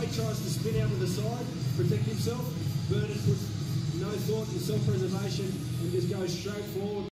Foley tries to spin out to the side, protect himself. Vernon puts no thought in self-preservation and just goes straight forward.